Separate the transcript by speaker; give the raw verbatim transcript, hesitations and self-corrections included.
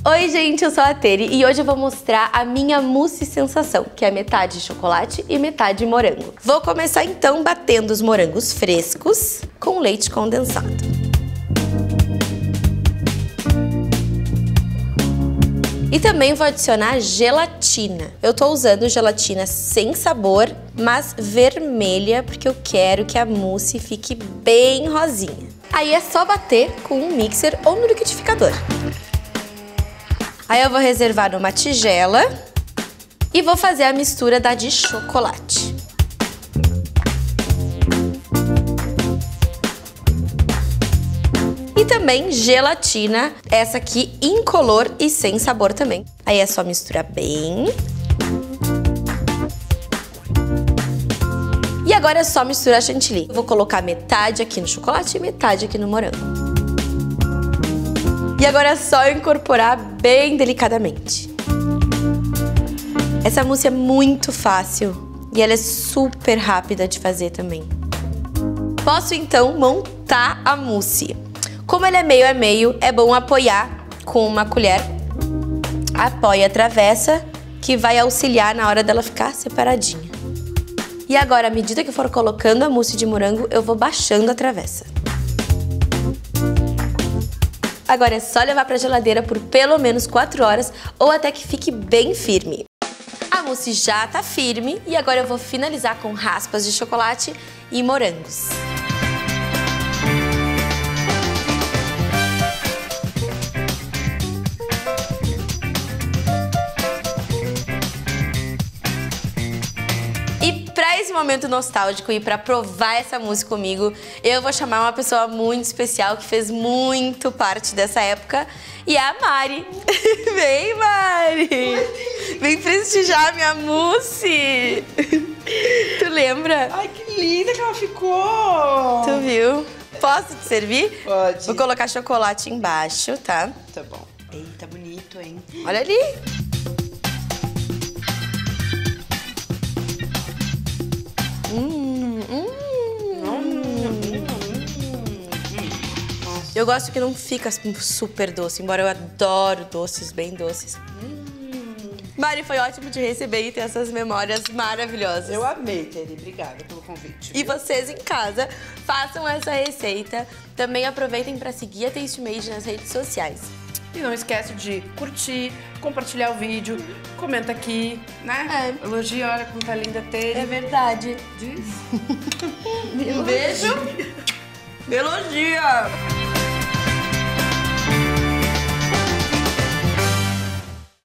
Speaker 1: Oi gente, eu sou a Tere e hoje eu vou mostrar a minha mousse sensação, que é metade chocolate e metade morango. Vou começar então batendo os morangos frescos com leite condensado. E também vou adicionar gelatina. Eu tô usando gelatina sem sabor, mas vermelha, porque eu quero que a mousse fique bem rosinha. Aí é só bater com um mixer ou no liquidificador. Aí eu vou reservar numa tigela e vou fazer a mistura da de chocolate. E também gelatina, essa aqui incolor e sem sabor também. Aí é só misturar bem. E agora é só misturar chantilly. Eu vou colocar metade aqui no chocolate e metade aqui no morango. E agora é só incorporar bem delicadamente. Essa mousse é muito fácil e ela é super rápida de fazer também. Posso então montar a mousse. Como ela é meio a meio, é bom apoiar com uma colher. Apoia a travessa, que vai auxiliar na hora dela ficar separadinha. E agora, à medida que eu for colocando a mousse de morango, eu vou baixando a travessa. Agora é só levar para a geladeira por pelo menos quatro horas ou até que fique bem firme. A mousse já tá firme e agora eu vou finalizar com raspas de chocolate e morangos. Para esse momento nostálgico e para provar essa mousse comigo, eu vou chamar uma pessoa muito especial que fez muito parte dessa época, e é a Mari. Vem, Mari! Vem prestigiar a minha mousse! Tu lembra?
Speaker 2: Ai, que linda que ela ficou!
Speaker 1: Tu viu? Posso te servir?
Speaker 2: Pode.
Speaker 1: Vou colocar chocolate embaixo, tá?
Speaker 2: Tá bom. Eita, bonito, hein?
Speaker 1: Olha ali! Hum, hum, hum. Eu gosto que não fica super doce, embora eu adoro doces, bem doces. Hum. Mari, foi ótimo te receber e ter essas memórias maravilhosas.
Speaker 2: Eu amei, Tere. Obrigada pelo convite.
Speaker 1: E vocês em casa, façam essa receita. Também aproveitem para seguir a Tastemade nas redes sociais.
Speaker 2: E não esquece de curtir, compartilhar o vídeo, comenta aqui, né? É. Elogia, olha como tá linda a Tere.
Speaker 1: É verdade.
Speaker 2: Diz.
Speaker 1: Um beijo. Elogia.